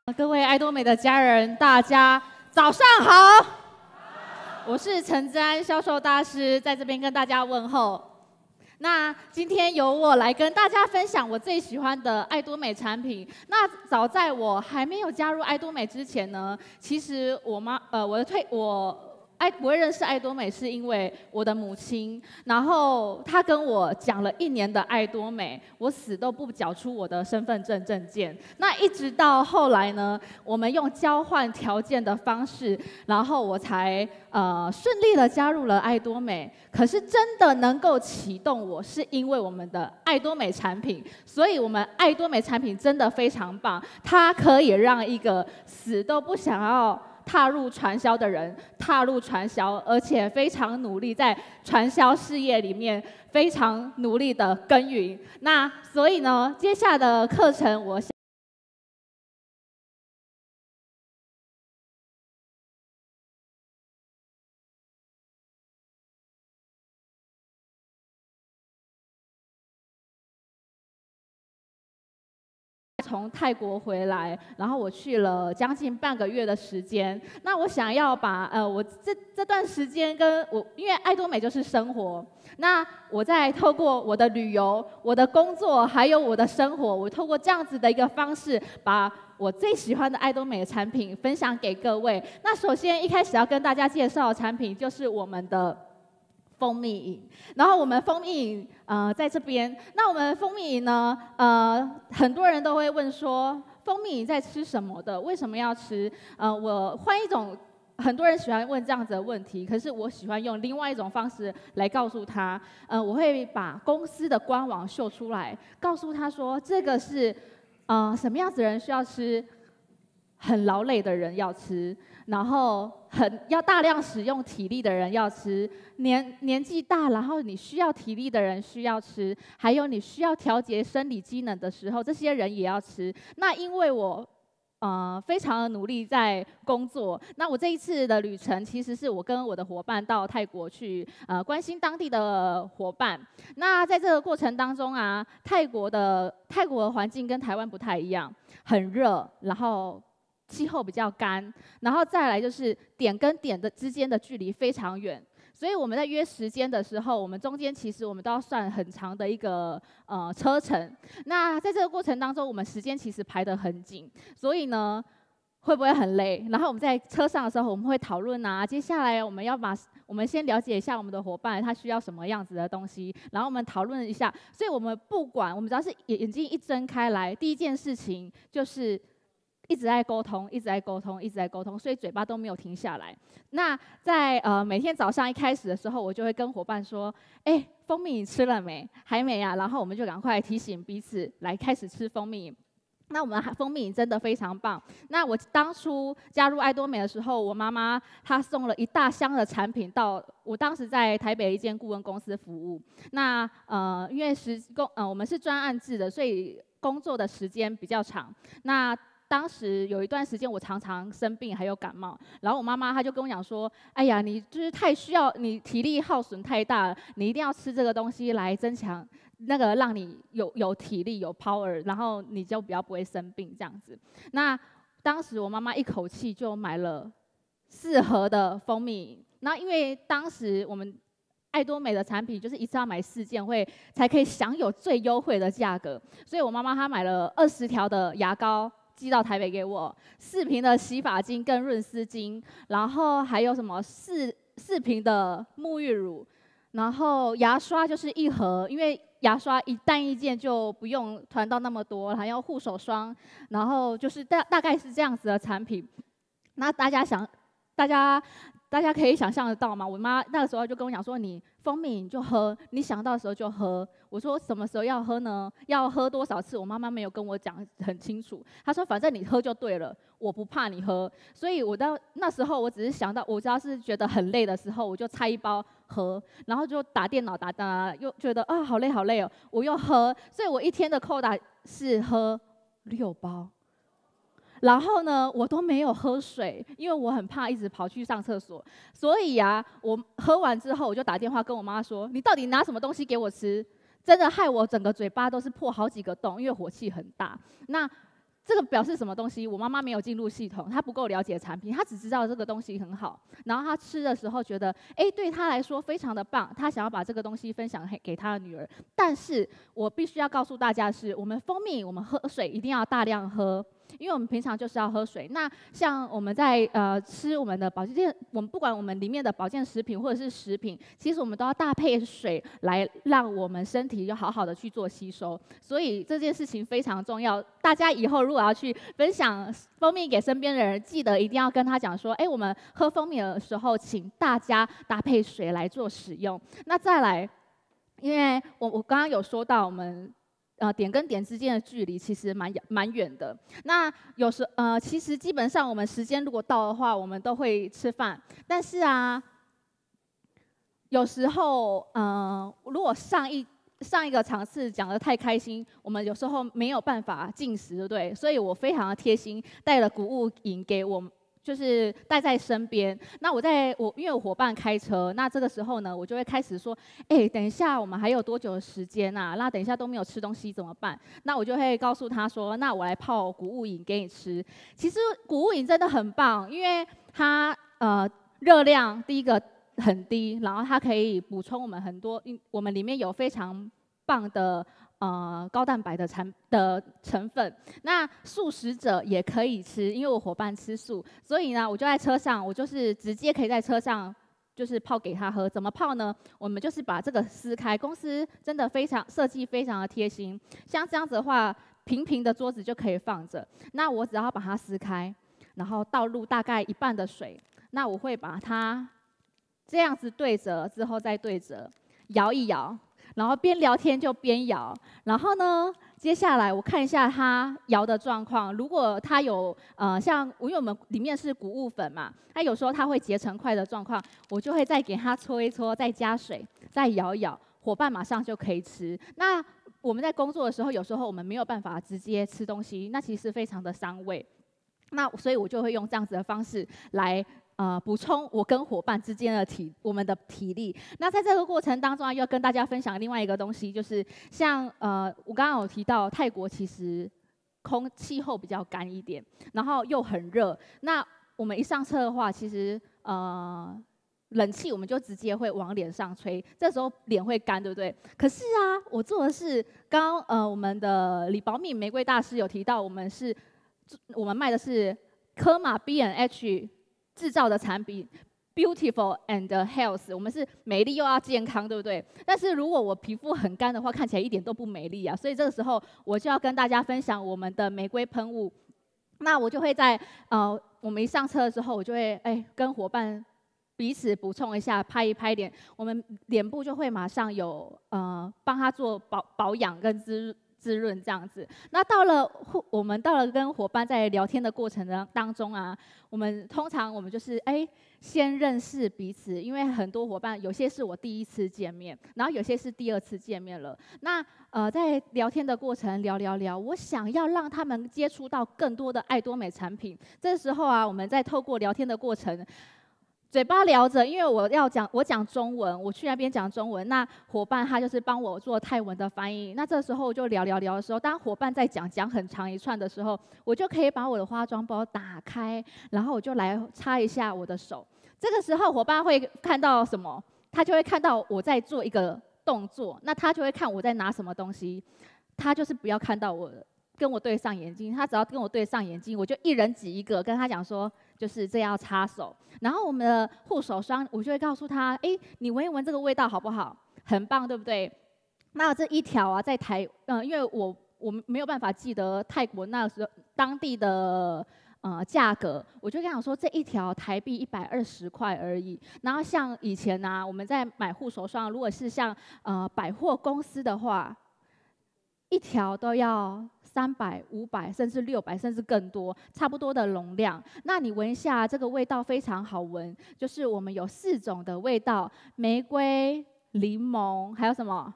各位爱多美的家人，大家早上好！我是陈之安销售大师，在这边跟大家问候。那今天由我来跟大家分享我最喜欢的爱多美产品。那早在我还没有加入爱多美之前呢，其实我会认识爱多美是因为我的母亲，然后她跟我讲了1年的爱多美，我死都不缴出我的身份证证件。那一直到后来呢，我们用交换条件的方式，然后我才顺利的加入了爱多美。可是真的能够启动我，是因为我们的爱多美产品，所以我们爱多美产品真的非常棒，它可以让一个死都不想要踏入传销的人踏入传销，而且非常努力在传销事业里面非常努力的耕耘。那所以呢，接下来的课程我从泰国回来，然后我去了将近半个月的时间。那我想要把我这段时间因为爱多美就是生活，那我在透过我的旅游、我的工作还有我的生活，我透过这样子的一个方式，把我最喜欢的爱多美的产品分享给各位。那首先一开始要跟大家介绍的产品就是我们的蜂蜜饮，然后我们蜂蜜饮在这边。那我们蜂蜜饮呢，很多人都会问说，蜂蜜饮在吃什么的？为什么要吃？我换一种，很多人喜欢问这样子的问题，可是我喜欢用另外一种方式来告诉他。我会把公司的官网秀出来，告诉他说，这个是什么样子的人需要吃。很劳累的人要吃，然后要大量使用体力的人要吃，年纪大然后你需要体力的人需要吃，还有你需要调节生理机能的时候，这些人也要吃。那因为我非常的努力在工作，那我这一次的旅程其实是我跟我的伙伴到泰国去关心当地的伙伴。那在这个过程当中啊，泰国的环境跟台湾不太一样，很热，然后气候比较干，然后再来就是点跟点的之间的距离非常远，所以我们在约时间的时候，我们中间其实我们都要算很长的一个车程。那在这个过程当中，我们时间其实排得很紧，所以呢，会不会很累？然后我们在车上的时候，我们会讨论接下来我们先了解一下我们的伙伴他需要什么样子的东西，然后我们讨论一下。所以我们我们只要是眼睛一睁开来，第一件事情就是一直在沟通，一直在沟通，一直在沟通，所以嘴巴都没有停下来。那在每天早上一开始的时候，我就会跟伙伴说：“蜂蜜你吃了没？还没啊。”然后我们就赶快提醒彼此来开始吃蜂蜜。那我们蜂蜜真的非常棒。那我当初加入爱多美的时候，我妈妈她送了一大箱的产品到我当时在台北一间顾问公司服务。那因为我们是专案制的，所以工作的时间比较长。那当时有一段时间，我常常生病，还有感冒。然后我妈妈她就跟我讲说：“哎呀，你就是太需要，你体力耗损太大了，你一定要吃这个东西来增强让你有体力有 power， 然后你就比较不会生病这样子。”那当时我妈妈一口气就买了4盒的蜂蜜。那因为当时我们爱多美的产品就是一次要买4件才可以享有最优惠的价格，所以我妈妈她买了20条的牙膏。寄到台北给我，4瓶的洗发精跟润丝精，然后还有什么4瓶的沐浴乳，然后牙刷就是1盒，因为牙刷单一件就不用团到那么多，还有护手霜，然后就是大概是这样子的产品。那大家可以想象得到吗？我妈那个时候就跟我讲说：“你蜂蜜你就喝，你想到的时候就喝。”我说：“什么时候要喝呢？要喝多少次？”我妈妈没有跟我讲很清楚。她说：“反正你喝就对了，我不怕你喝。”所以我到那时候，我只是想到，我只要是觉得很累的时候，我就拆1包喝，然后就打电脑打，又觉得好累好累哦，我又喝。所以我一天的扣打是喝6包。然后呢，我都没有喝水，因为我很怕一直跑去上厕所。所以我喝完之后，我就打电话跟我妈说：“你到底拿什么东西给我吃？”真的害我整个嘴巴都是破好几个洞，因为火气很大。那这个表示什么东西？我妈妈没有进入系统，她不够了解产品，她只知道这个东西很好，然后她吃的时候觉得，对她来说非常的棒，她想要把这个东西分享给她的女儿。但是我必须要告诉大家的是，我们蜂蜜，我们喝水一定要大量喝。因为我们平常就是要喝水，那像我们在吃我们的保健，我们不管我们里面的保健食品或者是食品，其实我们都要搭配水来让我们身体就好好的去做吸收。所以这件事情非常重要，大家以后如果要去分享蜂蜜给身边的人，记得一定要跟他讲说，我们喝蜂蜜的时候，请大家搭配水来做使用。那再来，因为我刚刚有说到我们。点跟点之间的距离其实蛮远的。那有时其实基本上我们时间如果到的话，我们都会吃饭。但是啊，有时候如果上一个场次讲得太开心，我们有时候没有办法进食，对不对？所以我非常的贴心，带了谷物饮给我们。就是带在身边。那因为我伙伴开车，那这个时候呢，我就会开始说，等一下我们还有多久的时间啊？那等一下都没有吃东西怎么办？那我就会告诉他说，那我来泡谷物饮给你吃。其实谷物饮真的很棒，因为它热量第一个很低，然后它可以补充我们很多，我们里面有非常棒的。高蛋白的成分，那素食者也可以吃，因为我伙伴吃素，所以呢，我就在车上，我就是直接可以在车上就是泡给他喝。怎么泡呢？我们就是把这个撕开，公司真的设计非常的贴心，像这样子的话，平平的桌子就可以放着。那我只要把它撕开，然后倒入大概1半的水，那我会把它这样子对折之后再对折，摇一摇。然后边聊天就边摇，然后呢，接下来我看一下它摇的状况。如果它有因为我们里面是谷物粉嘛，它有时候它会结成块的状况，我就会再给它搓一搓，再加水，再摇一摇，伙伴马上就可以吃。那我们在工作的时候，有时候我们没有办法直接吃东西，那其实非常的伤胃。那所以我就会用这样子的方式来。补充我跟伙伴之间的我们的体力。那在这个过程当中啊，又要跟大家分享另外一个东西，就是像我刚刚有提到泰国其实气候比较干一点，然后又很热。那我们一上车的话，其实冷气我们就直接会往脸上吹，这时候脸会干，对不对？可是啊，我做的是我们的李保敏玫瑰大师有提到，我们卖的是科玛 B&H。制造的产品 ，beautiful and health， 我们是美丽又要健康，对不对？但是如果我皮肤很干的话，看起来一点都不美丽啊。所以这个时候我就要跟大家分享我们的玫瑰喷雾。那我就会在我们一上车的时候，我就会跟伙伴彼此补充一下，拍一拍脸，我们脸部就会马上有帮他做保养跟滋润这样子。那我们到了跟伙伴在聊天的过程当中啊，通常我们就是先认识彼此，因为很多伙伴有些是我第一次见面，然后有些是第2次见面了。那在聊天的过程聊，我想要让他们接触到更多的爱多美产品。这时候啊，我们在透过聊天的过程。嘴巴聊着，因为我讲中文，我去那边讲中文，那伙伴他就是帮我做泰文的翻译。那这时候就聊的时候，当伙伴在讲很长一串的时候，我就可以把我的化妆包打开，然后我就来擦一下我的手。这个时候伙伴会看到什么？他就会看到我在做一个动作，那他就会看我在拿什么东西。他就是不要看到跟我对上眼睛，他只要跟我对上眼睛，我就一人挤一个，跟他讲说，就是这要擦手。然后我们的护手霜，我就会告诉他，你闻一闻这个味道好不好？很棒，对不对？那这一条啊，在因为我没有办法记得泰国那时候当地的价格，我就跟他讲说，这一条台币120块而已。然后像以前啊，我们在买护手霜，如果是像百货公司的话，一条都要300、500，甚至600，甚至更多，差不多的容量。那你闻一下，这个味道非常好闻，就是我们有4种的味道：玫瑰、柠檬，还有什么？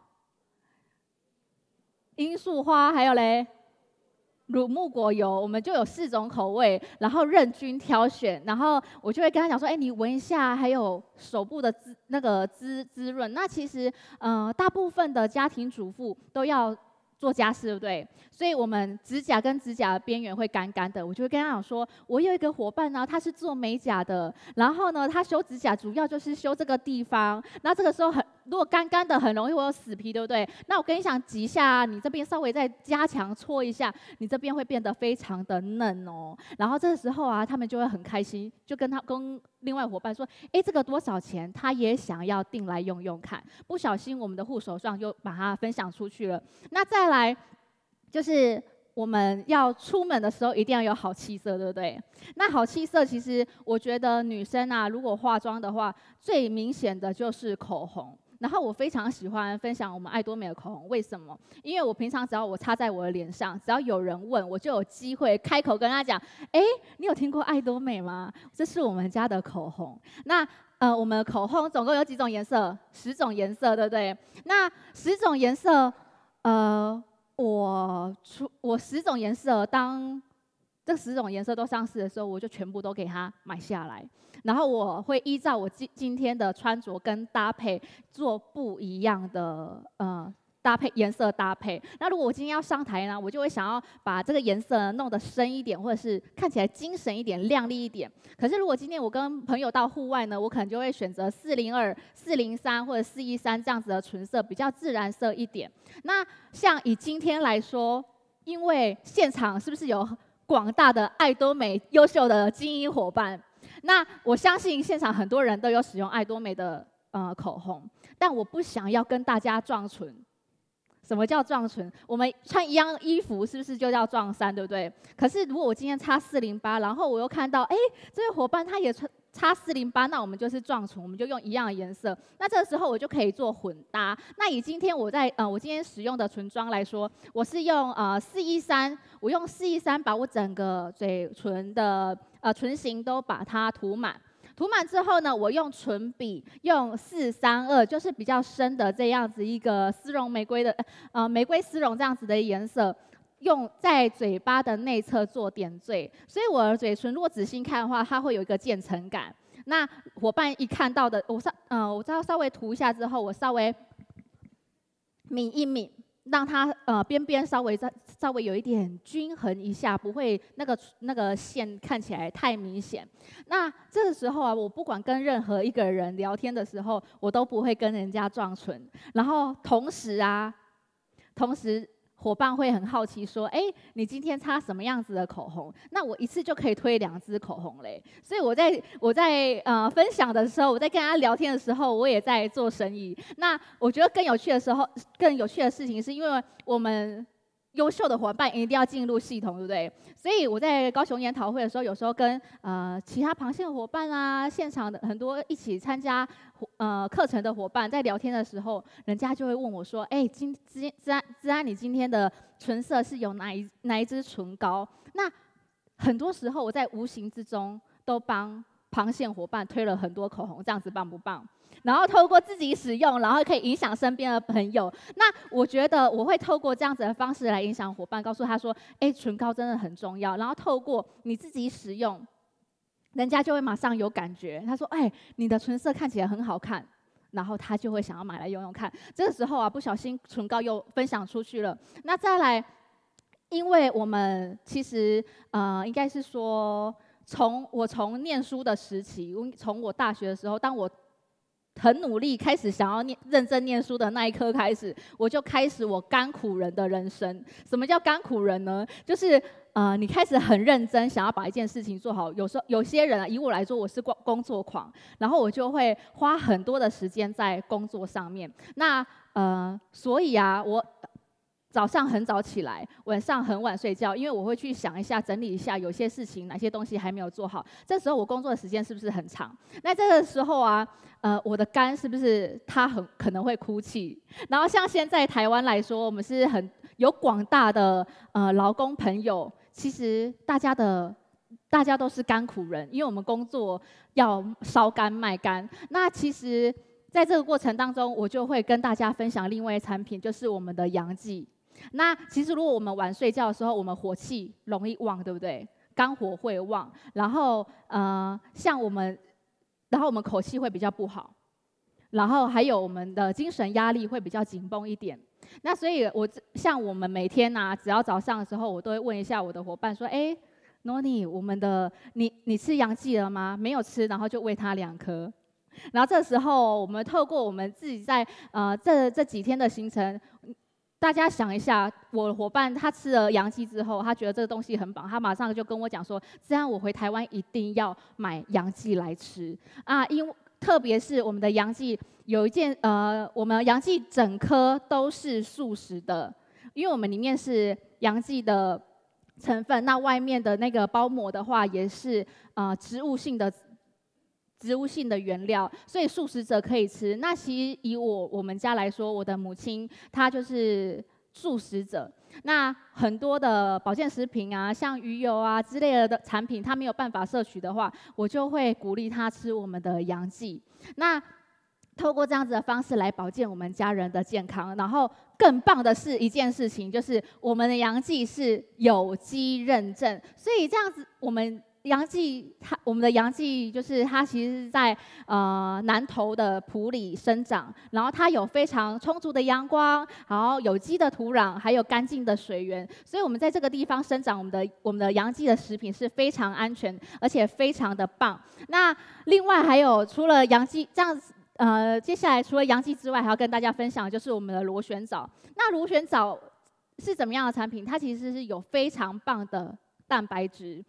罂粟花，还有嘞，乳木果油。我们就有4种口味，然后任君挑选。然后我就会跟他讲说，你闻一下，还有手部的滋润。那其实大部分的家庭主妇都要做家事，对不对？所以我们指甲跟指甲的边缘会干干的，我就会跟他讲说，我有一个伙伴呢，他是做美甲的，然后呢，他修指甲主要就是修这个地方，那这个时候如果干干的很容易会有死皮，对不对？那我跟你讲，挤一下啊，你这边稍微再加强搓一下，你这边会变得非常的嫩哦。然后这个时候啊，他们就会很开心，就跟另外伙伴说，哎，这个多少钱？他也想要订来用用看。不小心我们的护手霜就把它分享出去了。那再来就是我们要出门的时候一定要有好气色，对不对？那好气色，其实我觉得女生啊，如果化妆的话，最明显的就是口红。然后我非常喜欢分享我们爱多美的口红，为什么？因为我平常只要我擦在我的脸上，只要有人问，我就有机会开口跟他讲：哎，你有听过爱多美吗？这是我们家的口红。那我们的口红总共有几种颜色？10种颜色，对不对？那10种颜色，我10种颜色，当这10种颜色都上市的时候，我就全部都给它买下来。然后我会依照我今天的穿着跟搭配做不一样的颜色搭配。那如果我今天要上台呢，我就会想要把这个颜色弄得深一点，或者是看起来精神一点、亮丽一点。可是如果今天我跟朋友到户外呢，我可能就会选择402、403或者413这样子的纯色，比较自然色一点。那像以今天来说，因为现场是不是有广大的爱多美优秀的精英伙伴？那我相信现场很多人都有使用爱多美的口红，但我不想要跟大家撞唇。什么叫撞唇？我们穿一样衣服是不是就叫撞衫，对不对？可是如果我今天擦408，然后我又看到，哎，这位伙伴他也擦408，那我们就是撞唇，我们就用一样的颜色。那这个时候我就可以做混搭。那以今天我今天使用的唇妆来说，我是用413，我用413把我整个嘴唇的唇形都把它涂满。涂满之后呢，我用唇笔用432，就是比较深的这样子一个丝绒玫瑰的玫瑰丝绒这样子的颜色，用在嘴巴的内侧做点缀。所以我的嘴唇如果仔细看的话，它会有一个渐层感。那伙伴一看到的，我只要稍微涂一下之后，我稍微抿一抿。让它边边稍微有一点均衡一下，不会那个线看起来太明显。那这个时候啊，我不管跟任何一个人聊天的时候，我都不会跟人家撞唇。然后同时伙伴会很好奇说：“哎，你今天擦什么样子的口红？”那我一次就可以推2支口红嘞。所以我在分享的时候，我在跟大家聊天的时候，我也在做生意。那我觉得更有趣的事情是因为我们优秀的伙伴一定要进入系统，对不对？所以我在高雄研讨会的时候，有时候跟其他螃蟹的伙伴啊，现场的很多一起参加课程的伙伴在聊天的时候，人家就会问我说：“哎，资安，你今天的唇色是有哪一支唇膏？”那很多时候我在无形之中都帮螃蟹伙伴推了很多口红，这样子棒不棒？然后透过自己使用，然后可以影响身边的朋友。那我觉得我会透过这样子的方式来影响伙伴，告诉他说：“哎，唇膏真的很重要。”然后透过你自己使用，人家就会马上有感觉。他说：“哎，你的唇色看起来很好看。”然后他就会想要买来用用看。这个时候啊，不小心唇膏又分享出去了。那再来，因为我们其实应该是说，从念书的时期，从我大学的时候，当我很努力开始想要认真念书的那一刻开始，我就开始我甘苦人的人生。什么叫甘苦人呢？就是你开始很认真想要把一件事情做好。有些人啊，以我来说，我是工作狂，然后我就会花很多的时间在工作上面。那所以啊，我早上很早起来，晚上很晚睡觉，因为我会去想一下、整理一下有些事情哪些东西还没有做好。这时候我工作的时间是不是很长？那这个时候啊，我的肝是不是它可能会哭泣？然后像现在台湾来说，我们是很有广大的劳工朋友，其实大家都是甘苦人，因为我们工作要烧肝卖肝。那其实在这个过程当中，我就会跟大家分享另外一产品，就是我们的阳剂。那其实如果我们晚睡觉的时候，我们火气容易旺，对不对？肝火会旺，然后我们口气会比较不好，然后还有我们的精神压力会比较紧绷一点。 那所以像我们每天只要早上的时候，我都会问一下我的伙伴说，哎，Noni，我们的你吃洋蓟了吗？没有吃，然后就喂他2颗。然后这时候我们透过我们自己在这几天的行程。大家想一下，我的伙伴他吃了洋蓟之后，他觉得这个东西很棒，他马上就跟我讲说，这样我回台湾一定要买洋蓟来吃啊！因为特别是我们的洋蓟有一件我们洋蓟整颗都是素食的，因为我们里面是洋蓟的成分，那外面的那个包膜的话也是植物性的原料，所以素食者可以吃。那其实以我们家来说，我的母亲她就是素食者。那很多的保健食品像鱼油之类的产品，她没有办法摄取的话，我就会鼓励她吃我们的洋蓟。那透过这样子的方式来保健我们家人的健康，然后更棒的是一件事情，就是我们的洋蓟是有机认证，所以这样子我们的洋蓟就是它其实是在南投的埔里生长，然后它有非常充足的阳光，然后有机的土壤，还有干净的水源，所以我们在这个地方生长我们的洋蓟的食品是非常安全，而且非常的棒。那另外还有除了洋蓟这样子。接下来除了洋蓟之外，还要跟大家分享的就是我们的螺旋藻。那螺旋藻是怎么样的产品？它其实是有非常棒的蛋白质。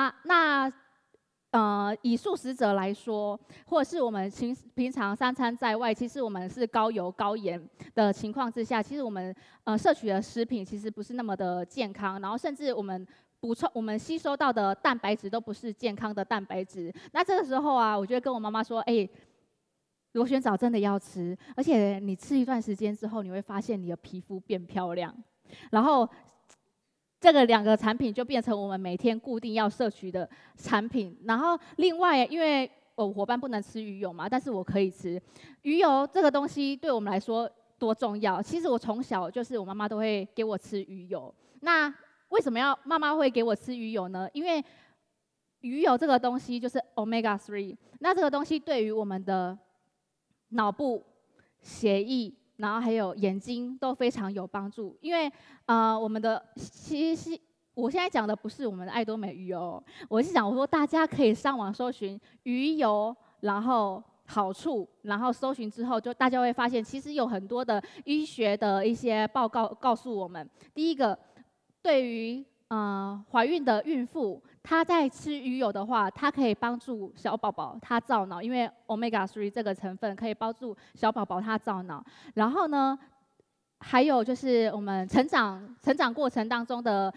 以素食者来说，或者是我们平常3餐在外，其实我们是高油高盐的情况之下，其实我们摄取的食品其实不是那么的健康，然后甚至我们吸收到的蛋白质都不是健康的蛋白质。那这个时候我就会跟我妈妈说，哎。螺旋藻真的要吃，而且你吃一段时间之后，你会发现你的皮肤变漂亮。然后，这个2个产品就变成我们每天固定要摄取的产品。然后，另外，因为我伙伴不能吃鱼油嘛，但是我可以吃鱼油这个东西，对我们来说多重要。其实我从小就是我妈妈都会给我吃鱼油。那为什么妈妈会给我吃鱼油呢？因为鱼油这个东西就是 omega-3， 那这个东西对于我们的脑部、血液，然后还有眼睛都非常有帮助。因为我们的其实我现在讲的不是我们的爱多美鱼油，我是讲我说大家可以上网搜寻鱼油，然后好处，然后搜寻之后，就大家会发现其实有很多的医学的一些报告告诉我们，第一个，对于怀孕的孕妇，她在吃鱼油的话，它可以帮助小宝宝他造脑，因为 omega-3 这个成分可以帮助小宝宝他造脑。然后呢，还有就是我们成长过程当中的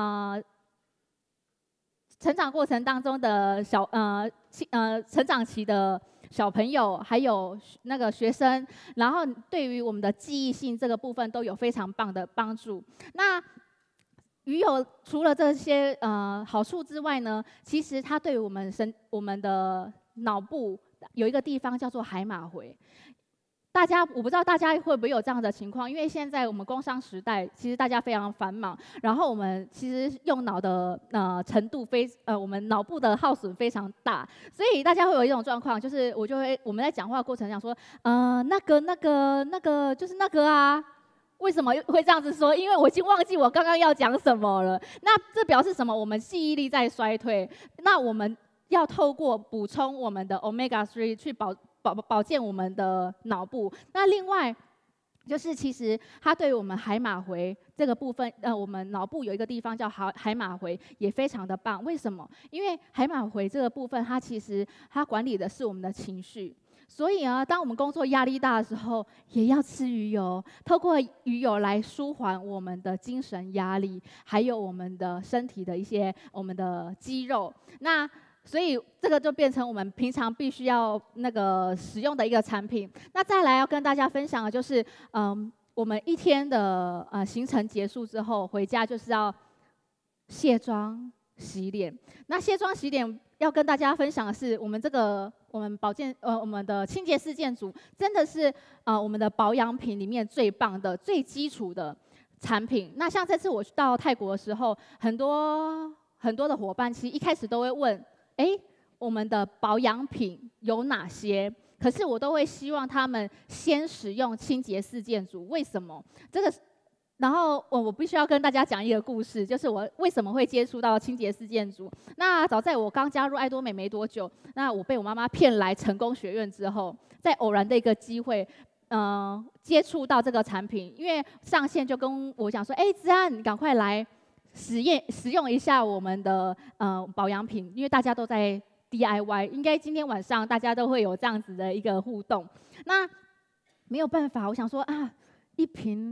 成长期的小朋友，还有那个学生，然后对于我们的记忆性这个部分都有非常棒的帮助。那鱼油除了这些好处之外呢，其实它对于我们的脑部有一个地方叫做海马回。我不知道大家会不会有这样的情况，因为现在我们工商时代，其实大家非常繁忙，然后我们其实用脑的程度我们脑部的耗损非常大，所以大家会有一种状况，就是我们在讲话的过程讲说，那个就是那个啊。为什么会这样子说？因为我已经忘记我刚刚要讲什么了。那这表示什么？我们记忆力在衰退。那我们要透过补充我们的 omega-3 去保健我们的脑部。那另外就是其实它对于我们海马回这个部分，我们脑部有一个地方叫海马回，也非常的棒。为什么？因为海马回这个部分，它管理的是我们的情绪。所以当我们工作压力大的时候，也要吃鱼油，透过鱼油来舒缓我们的精神压力，还有我们的身体的我们的肌肉。那所以这个就变成我们平常必须要使用的一个产品。那再来要跟大家分享的就是，我们一天的行程结束之后，回家就是要卸妆、洗脸。那卸妆、洗脸要跟大家分享的是，我们的清洁事件组真的是我们的保养品里面最棒的、最基础的产品。那像这次我到泰国的时候，很多的伙伴其实一开始都会问，我们的保养品有哪些？ 可是我都会希望他们先使用清洁四件组。为什么？然后我必须要跟大家讲一个故事，就是我为什么会接触到清洁四件组。那早在我刚加入爱多美没多久，那我被我妈妈骗来成功学院之后，在偶然的一个机会，接触到这个产品，因为上线就跟我讲说，子安，你赶快来使用一下我们的保养品，因为大家都在 DIY， 应该今天晚上大家都会有这样子的一个互动。那没有办法，我想说啊。1瓶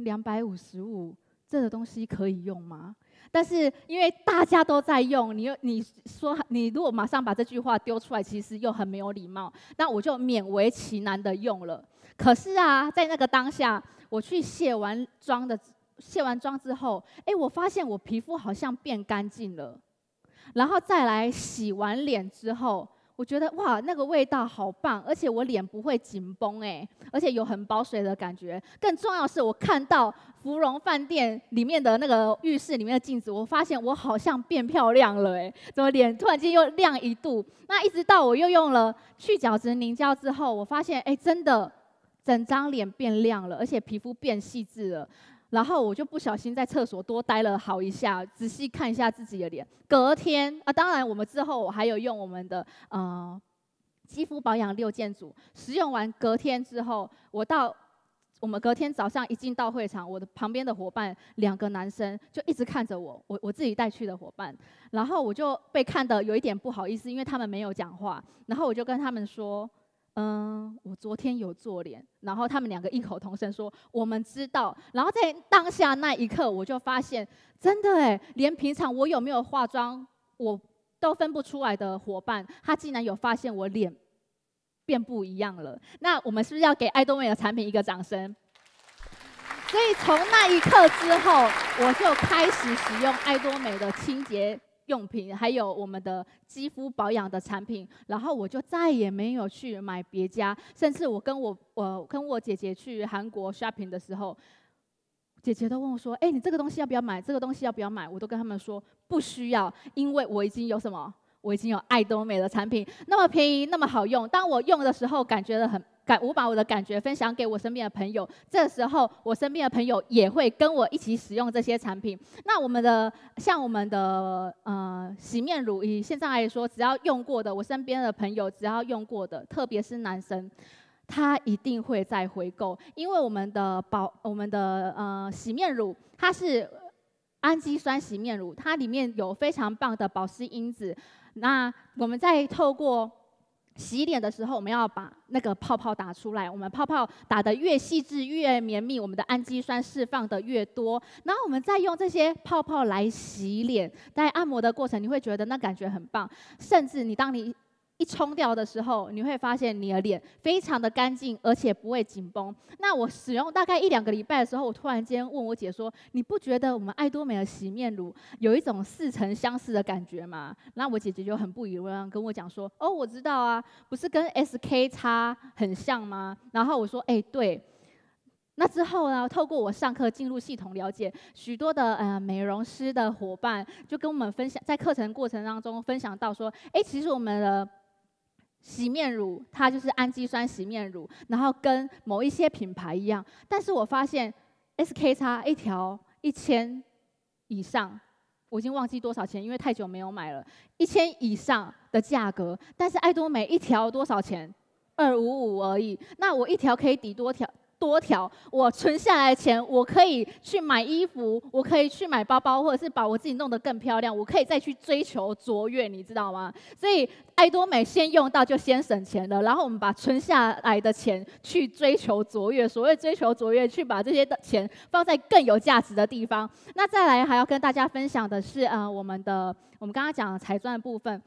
255，这个东西可以用吗？但是因为大家都在用，你说你如果马上把这句话丢出来，其实又很没有礼貌。那我就勉为其难的用了。可是啊，在那个当下，我去卸完妆之后，我发现我皮肤好像变干净了。然后再来洗完脸之后。我觉得哇，那个味道好棒，而且我脸不会紧绷而且有很保水的感觉。更重要的是，我看到芙蓉饭店里面的那个浴室里面的镜子，我发现我好像变漂亮了怎么脸突然间又亮1度？那一直到我又用了去角质凝胶之后，我发现真的整张脸变亮了，而且皮肤变细致了。然后我就不小心在厕所多待了好一下，仔细看一下自己的脸。隔天当然我们之后我还有用我们的肌肤保养6件组，使用完隔天之后，我们隔天早上一进到会场，我的旁边的伙伴2个男生就一直看着我自己带去的伙伴，然后我就被看得有一点不好意思，因为他们没有讲话，然后我就跟他们说。我昨天有做脸，然后他们2个异口同声说我们知道。然后在当下那一刻，我就发现真的连平常我有没有化妆我都分不出来的伙伴，他竟然有发现我脸变不一样了。那我们是不是要给爱多美的产品一个掌声？所以从那一刻之后，我就开始使用爱多美的清洁用品，还有我们的肌肤保养的产品，然后我就再也没有去买别家，甚至我跟我姐姐去韩国 shopping 的时候，姐姐都问我说：“你这个东西要不要买？这个东西要不要买？”我都跟他们说不需要，因为我已经有什么？我已经有爱多美的产品，那么便宜，那么好用。当我用的时候，我把我的感觉分享给我身边的朋友，这时候我身边的朋友也会跟我一起使用这些产品。那像我们的洗面乳，以现在来说，只要用过的，我身边的朋友只要用过的，特别是男生，他一定会再回购，因为我们的洗面乳，它是氨基酸洗面乳，它里面有非常棒的保湿因子。那我们在透过洗脸的时候，我们要把那个泡泡打出来。我们泡泡打得越细致、越绵密，我们的氨基酸释放的越多。然后我们再用这些泡泡来洗脸，在按摩的过程，你会觉得那感觉很棒。甚至当你一冲掉的时候，你会发现你的脸非常的干净，而且不会紧绷。那我使用大概1-2个礼拜的时候，我突然间问我姐说：“你不觉得我们爱多美的洗面乳有一种似曾相识的感觉吗？”然后我姐姐就很不以为然跟我讲说：“哦，我知道啊，不是跟 SK 叉很像吗？”然后我说：“对。”那之后呢，透过我上课进入系统了解，许多的美容师的伙伴就跟我们分享，在课程过程当中分享到说：“其实我们的洗面乳它就是氨基酸洗面乳，然后跟某一些品牌一样，但是我发现 SK 叉一条1000以上，我已经忘记多少钱，因为太久没有买了，1000以上的价格，但是爱多美一条多少钱？255而已，那我一条可以抵多条，我存下来的钱，我可以去买衣服，我可以去买包包，或者是把我自己弄得更漂亮，我可以再去追求卓越，你知道吗？所以爱多美先用到就先省钱了，然后我们把存下来的钱去追求卓越。所谓追求卓越，去把这些的钱放在更有价值的地方。那再来还要跟大家分享的是，我们刚刚讲的彩妆的部分，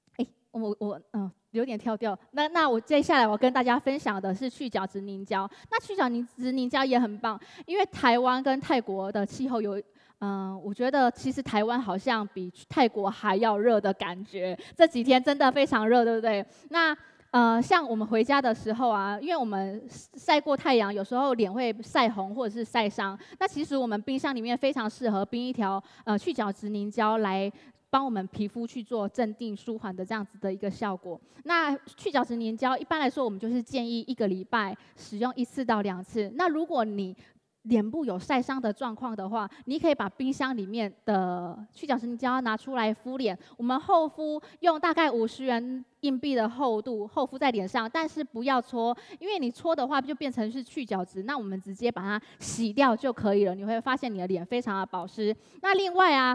有点跳掉。那我接下来我跟大家分享的是去角质凝胶。那去角质凝胶也很棒，因为台湾跟泰国的气候我觉得其实台湾好像比泰国还要热的感觉。这几天真的非常热，对不对？那像我们回家的时候啊，因为我们晒过太阳，有时候脸会晒红或者是晒伤。那其实我们冰箱里面非常适合冰一条去角质凝胶来帮我们皮肤去做镇定舒缓的这样子的一个效果。那去角质粘胶一般来说，我们就是建议1个礼拜使用1次到2次。那如果你脸部有晒伤的状况的话，你可以把冰箱里面的去角质粘胶拿出来敷脸。我们厚敷，用大概50元硬币的厚度厚敷在脸上，但是不要搓，因为你搓的话就变成是去角质。那我们直接把它洗掉就可以了，你会发现你的脸非常的保湿。那另外啊，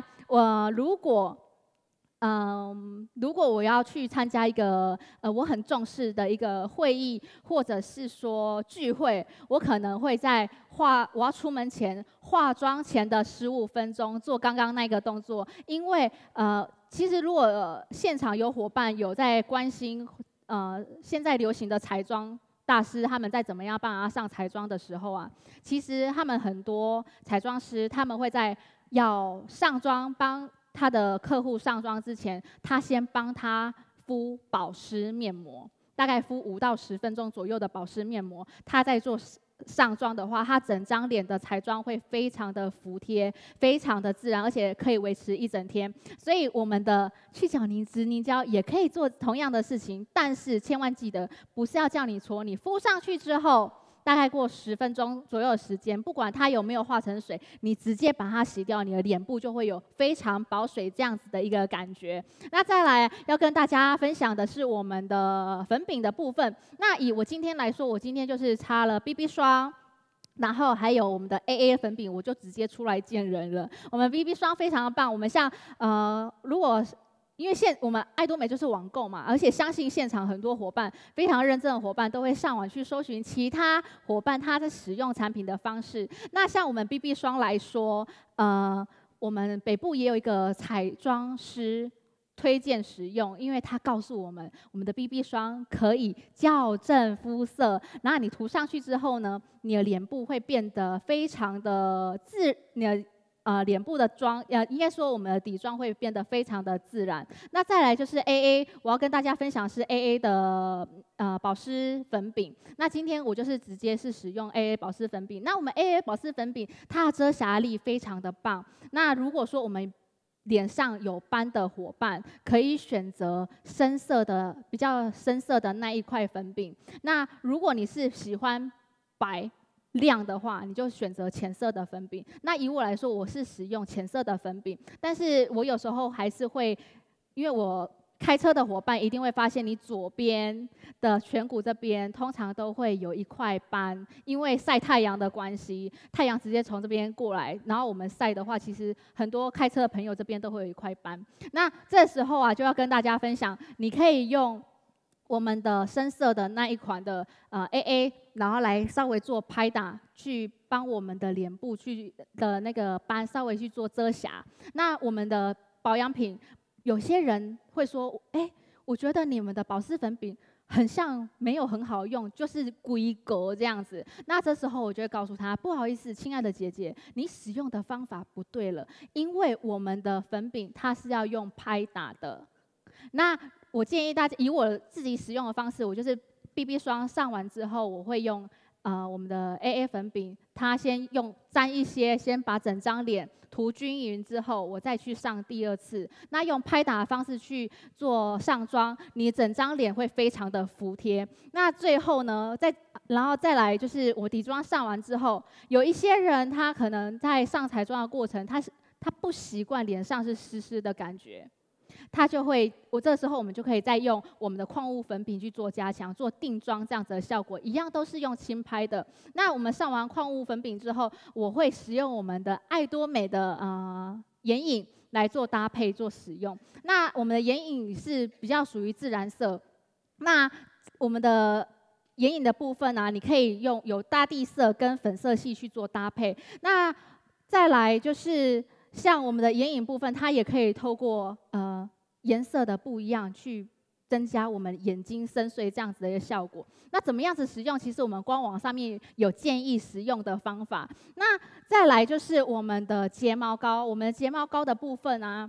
如果我要去参加一个我很重视的一个会议，或者是说聚会，我可能会在我要出门前化妆前的15分钟做刚刚那个动作，因为其实如果现场有伙伴有在关心现在流行的彩妆大师他们在怎么样帮他上彩妆的时候啊，其实他们很多彩妆师他们会在要上妆帮他的客户上妆之前，他先帮他敷保湿面膜，大概敷5到10分钟左右的保湿面膜。他在做上妆的话，他整张脸的彩妆会非常的服帖，非常的自然，而且可以维持1整天。所以我们的去角质凝胶也可以做同样的事情，但是千万记得，不是要叫你搓，你敷上去之后。大概过10分钟左右的时间，不管它有没有化成水，你直接把它洗掉，你的脸部就会有非常保水这样子的一个感觉。那再来要跟大家分享的是我们的粉饼的部分。那以我今天来说，我今天就是擦了 BB 霜。然后还有我们的 AA 粉饼，我就直接出来见人了。我们 BB 霜非常的棒，我们像如果因为我们爱多美就是网购嘛，而且相信现场很多伙伴非常认真的伙伴都会上网去搜寻其他伙伴他在使用产品的方式。那像我们 BB 霜来说，我们北部也有一个彩妆师推荐使用，因为他告诉我们的 BB 霜可以校正肤色，然后你涂上去之后呢，你的脸部会变得非常的脸部的妆，应该说我们的底妆会变得非常的自然。那再来就是 AA， 我要跟大家分享是 AA 的保湿粉饼。那今天我就是直接是使用 AA 保湿粉饼。那我们 AA 保湿粉饼，它的遮瑕力非常的棒。那如果说我们脸上有斑的伙伴，可以选择比较深色的那一块粉饼。那如果你是喜欢白亮的话，你就选择浅色的粉饼。那以我来说，我是使用浅色的粉饼，但是我有时候还是会，因为我开车的伙伴一定会发现你左边的颧骨这边通常都会有一块斑，因为晒太阳的关系，太阳直接从这边过来，然后我们晒的话，其实很多开车的朋友这边都会有一块斑。那这时候啊，就要跟大家分享，你可以用我们的深色的那一款的AA， 然后来稍微做拍打，去帮我们的脸部的那个斑稍微去做遮瑕。那我们的保养品，有些人会说，我觉得你们的保湿粉饼很像没有很好用，就是规格这样子。那这时候我就会告诉他，不好意思，亲爱的姐姐，你使用的方法不对了，因为我们的粉饼它是要用拍打的。那我建议大家以我自己使用的方式，我就是 BB 霜上完之后，我会用我们的 AA 粉饼，它先沾一些，先把整张脸涂均匀之后，我再去上第2次。那用拍打的方式去做上妆，你整张脸会非常的服帖。那最后呢，然后再来就是我底妆上完之后，有一些人他可能在上彩妆的过程，他不习惯脸上是湿湿的感觉。它就会，这时候我们就可以再用我们的矿物粉饼去做加强，做定妆这样子的效果，一样都是用轻拍的。那我们上完矿物粉饼之后，我会使用我们的爱多美的眼影来做搭配做使用。那我们的眼影是比较属于自然色，那我们的眼影的部分啊，你可以用有大地色跟粉色系去做搭配。那再来就是像我们的眼影部分，它也可以透过颜色的不一样去增加我们眼睛深邃这样子的一个效果。那怎么样子使用？其实我们官网上面有建议使用的方法。那再来就是我们的睫毛膏，我们的睫毛膏的部分啊，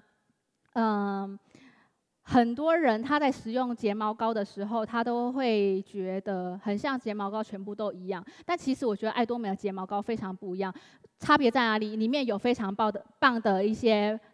很多人他在使用睫毛膏的时候，他都会觉得很像睫毛膏全部都一样。但其实我觉得爱多美的睫毛膏非常不一样，差别在哪里？里面有非常棒的一些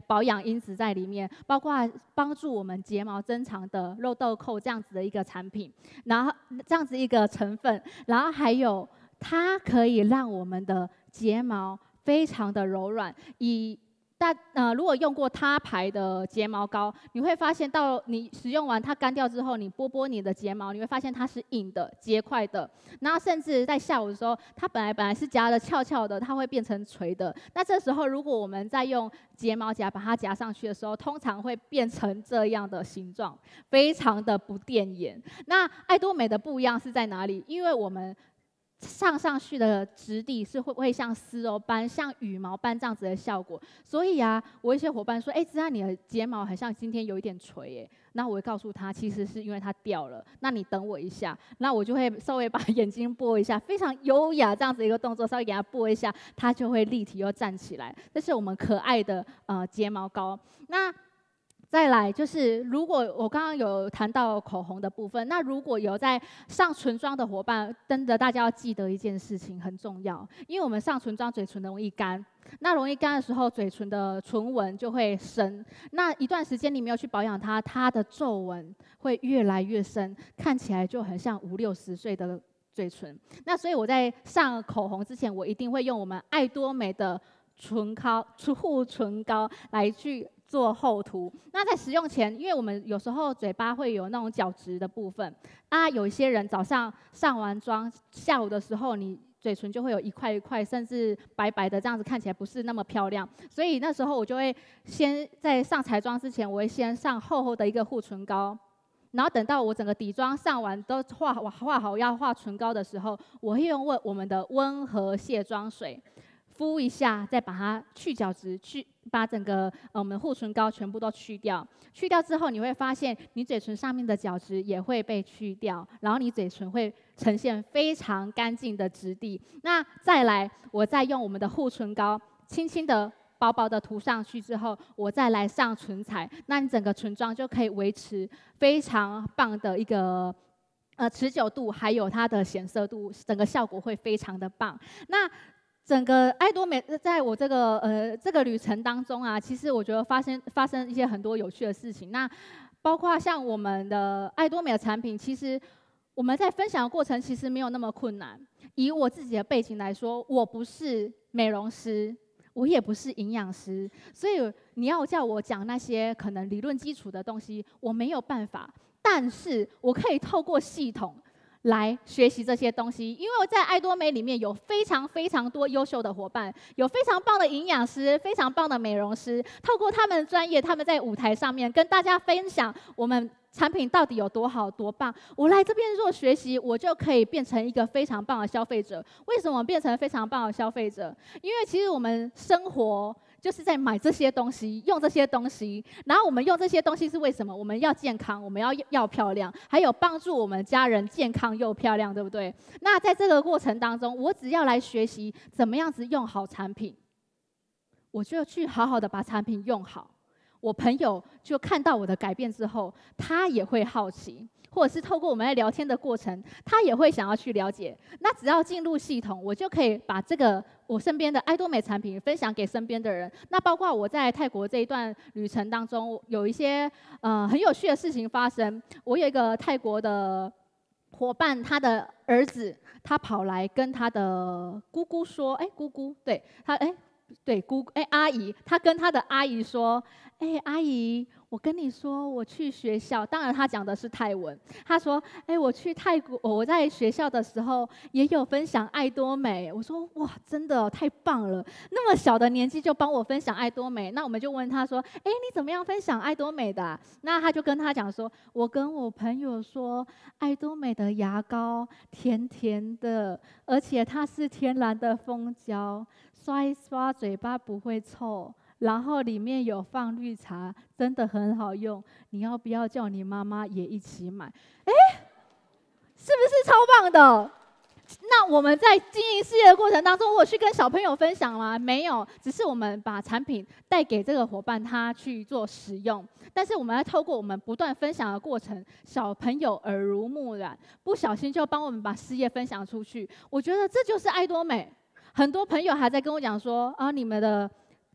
保养因子在里面，包括帮助我们睫毛增长的肉豆蔻这样子的一个产品，然后这样子一个成分，然后还有它可以让我们的睫毛非常的柔软。如果用过他牌的睫毛膏，你会发现到你使用完它干掉之后，你拨你的睫毛，你会发现它是硬的、结块的。然后甚至在下午的时候，它本来是夹的翘翘的，它会变成垂的。那这时候如果我们再用睫毛夹把它夹上去的时候，通常会变成这样的形状，非常的不电眼。那爱多美的不一样是在哪里？因为我们上去的质地是会像丝绒般、像羽毛般这样子的效果，所以啊，我一些伙伴说：“子安，你的睫毛好像今天有一点垂耶。”那我会告诉他，其实是因为它掉了。那你等我一下，那我就会稍微把眼睛拨一下，非常优雅这样子一个动作，稍微给它拨一下，它就会立体又站起来。这是我们可爱的睫毛膏。那再来就是，如果我刚刚有谈到口红的部分，那如果有在上唇妆的伙伴，真的大家要记得一件事情很重要，因为我们上唇妆嘴唇容易干，那容易干的时候，嘴唇的唇纹就会深。那一段时间你没有去保养它，它的皱纹会越来越深，看起来就很像50、60岁的嘴唇。那所以我在上口红之前，我一定会用我们爱多美的护唇膏来去做厚涂。那在使用前，因为我们有时候嘴巴会有那种角质的部分啊，有一些人早上上完妆，下午的时候你嘴唇就会有一块一块，甚至白白的，这样子看起来不是那么漂亮。所以那时候我就会先在上彩妆之前，我会先上厚厚的一个护唇膏。然后等到我整个底妆上完都画好要画唇膏的时候，我会用我们的温和卸妆水敷一下，再把它去角质，把整个我们护唇膏全部都去掉。去掉之后，你会发现你嘴唇上面的角质也会被去掉，然后你嘴唇会呈现非常干净的质地。那再来，我再用我们的护唇膏轻轻的薄薄的涂上去之后，我再来上唇彩，那你整个唇妆就可以维持非常棒的一个持久度，还有它的显色度，整个效果会非常的棒。那整个爱多美在我这个旅程当中啊，其实我觉得发生一些很多有趣的事情。那包括像我们的爱多美的产品，其实我们在分享的过程其实没有那么困难。以我自己的背景来说，我不是美容师，我也不是营养师，所以你要叫我讲那些可能理论基础的东西，我没有办法。但是我可以透过系统来学习这些东西，因为我在爱多美里面有非常非常多优秀的伙伴，有非常棒的营养师，非常棒的美容师，透过他们的专业，他们在舞台上面跟大家分享我们产品到底有多好多棒。我来这边做学习，我就可以变成一个非常棒的消费者。为什么变成非常棒的消费者？因为其实我们生活就是在买这些东西，用这些东西，然后我们用这些东西是为什么？我们要健康，我们要漂亮，还有帮助我们家人健康又漂亮，对不对？那在这个过程当中，我只要来学习怎么样子用好产品，我就去好好的把产品用好。我朋友就看到我的改变之后，他也会好奇，或者是透过我们在聊天的过程，他也会想要去了解。那只要进入系统，我就可以把这个我身边的爱多美产品分享给身边的人。那包括我在泰国这一段旅程当中，有一些很有趣的事情发生。我有一个泰国的伙伴，他的儿子他跑来跟他的姑姑说：“姑姑，对他阿姨，他跟他的阿姨说。”阿姨，我跟你说，我去学校，当然他讲的是泰文。他说，我去泰国，我在学校的时候也有分享爱多美。我说，哇，真的太棒了，那么小的年纪就帮我分享爱多美。那我们就问他说，你怎么样分享爱多美的那他就跟他讲说，我跟我朋友说，爱多美的牙膏甜甜的，而且它是天然的蜂胶，刷一刷嘴巴不会臭。然后里面有放绿茶，真的很好用。你要不要叫你妈妈也一起买？是不是超棒的？那我们在经营事业的过程当中，我去跟小朋友分享吗？没有，只是我们把产品带给这个伙伴他去做使用。但是我们要透过我们不断分享的过程，小朋友耳濡目染，不小心就帮我们把事业分享出去。我觉得这就是爱多美。很多朋友还在跟我讲说，你们的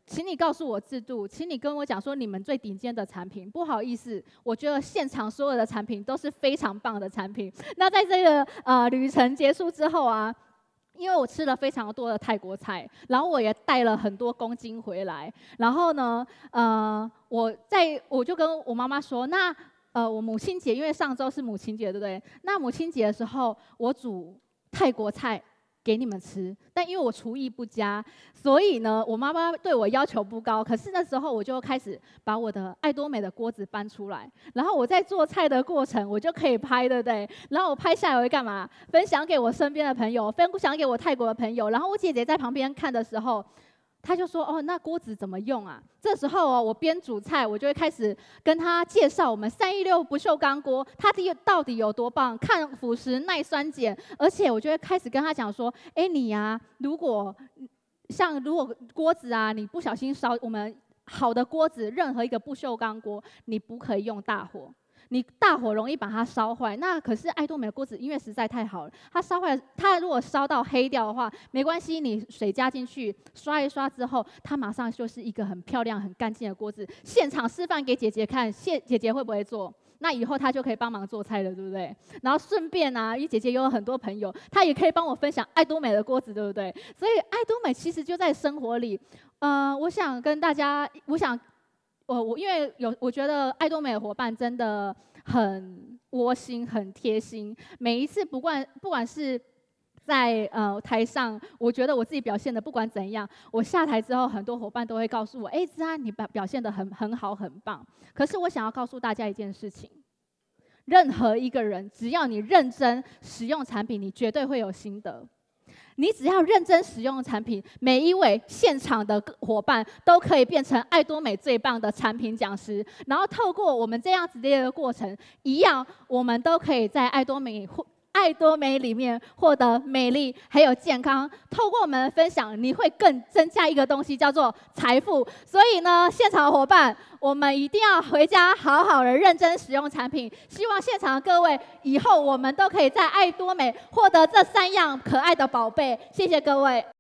请你告诉我制度，请你跟我讲说你们最顶尖的产品。不好意思，我觉得现场所有的产品都是非常棒的产品。那在这个旅程结束之后啊，因为我吃了非常多的泰国菜，然后我也带了很多公斤回来。然后呢，我就跟我妈妈说，那我母亲节，因为上周是母亲节，对不对？那母亲节的时候，我煮泰国菜给你们吃，但因为我厨艺不佳，所以呢，我妈妈对我要求不高。可是那时候我就开始把我的爱多美的锅子搬出来，然后我在做菜的过程，我就可以拍，对不对？然后我拍下来我会干嘛？分享给我身边的朋友，分享给我泰国的朋友。然后我姐姐在旁边看的时候，她就说：“哦，那锅子怎么用啊？”这时候哦，我边煮菜，我就会开始跟她介绍我们316不锈钢锅，它到底有多棒，抗腐蚀、耐酸碱。而且我就会开始跟她讲说：“哎，你啊，如果锅子啊，你不小心烧，我们好的锅子，任何一个不锈钢锅，你不可以用大火。”你大火容易把它烧坏，那可是爱多美的锅子因为实在太好了，它烧坏了，它如果烧到黑掉的话，没关系，你水加进去刷一刷之后，它马上就是一个很漂亮、很干净的锅子。现场示范给姐姐看，姐姐会不会做？那以后她就可以帮忙做菜了，对不对？然后顺便啊，因为姐姐有很多朋友，她也可以帮我分享爱多美的锅子，对不对？所以爱多美其实就在生活里。我想跟大家，因为我觉得爱多美的伙伴真的很窝心、很贴心。每一次不管是在台上，我觉得我自己表现的不管怎样，我下台之后，很多伙伴都会告诉我：“哎，姿安，你表现的很好，很棒。”可是我想要告诉大家一件事情：任何一个人，只要你认真使用产品，你绝对会有心得。你只要认真使用产品，每一位现场的伙伴都可以变成爱多美最棒的产品讲师。然后透过我们这样子的一个过程，一样我们都可以在爱多美里面获得美丽还有健康。透过我们的分享，你会更增加一个东西，叫做财富。所以呢，现场的伙伴，我们一定要回家好好的认真使用产品。希望现场的各位以后我们都可以在爱多美获得这3样可爱的宝贝。谢谢各位。